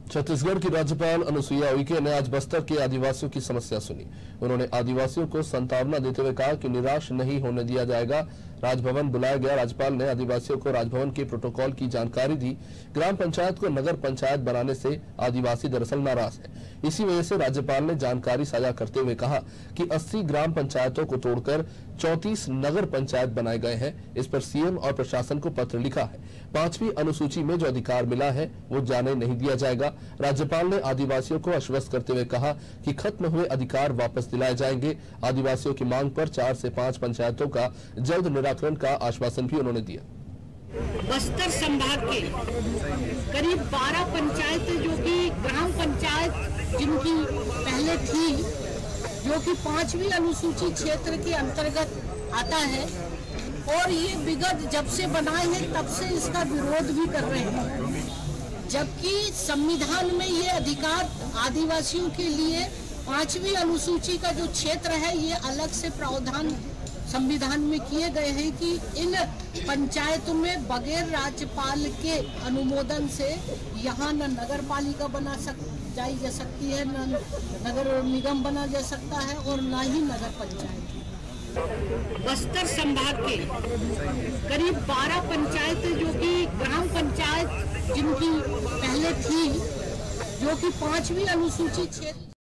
छत्तीसगढ़ की राज्यपाल अनुसुईया उइके ने आज बस्तर के आदिवासियों की समस्या सुनी। उन्होंने आदिवासियों को सांत्वना देते हुए कहा कि निराश नहीं होने दिया जाएगा। राजभवन बुलाया गया राज्यपाल ने आदिवासियों को राजभवन के प्रोटोकॉल की जानकारी दी। ग्राम पंचायत को नगर पंचायत बनाने से आदिवासी दरअसल नाराज है। इसी वजह से राज्यपाल ने जानकारी साझा करते हुए कहा कि 80 ग्राम पंचायतों को तोड़कर 34 नगर पंचायत बनाए गए हैं। इस पर सीएम और प्रशासन को पत्र लिखा है। 5वीं अनुसूची में जो अधिकार मिला है वो जाने नहीं दिया जाएगा। राज्यपाल ने आदिवासियों को आश्वस्त करते हुए कहा कि खत्म हुए अधिकार वापस दिलाए जाएंगे। आदिवासियों की मांग पर 4 से 5 पंचायतों का जल्द निराकरण का आश्वासन भी उन्होंने दिया। बस्तर संभाग के करीब 12 पंचायतें जो कि ग्राम पंचायत जिनकी पहले थी, जो कि 5वीं अनुसूची क्षेत्र के अंतर्गत आता है, और ये विगत जब से बनाए हैं तब से इसका विरोध भी कर रहे हैं, जबकि संविधान में ये अधिकार आदिवासियों के लिए 5वीं अनुसूची का जो क्षेत्र है ये अलग से प्रावधान संविधान में किए गए हैं कि इन पंचायतों में बगैर राज्यपाल के अनुमोदन से यहाँ न नगर पालिका जाई जा सकती है, न नगर निगम बना जा सकता है, और न ही नगर पंचायत। बस्तर संभाग के करीब 12 पंचायतें जो कि ग्राम पंचायत जिनकी पहले थी, जो कि 5वीं अनुसूची क्षेत्र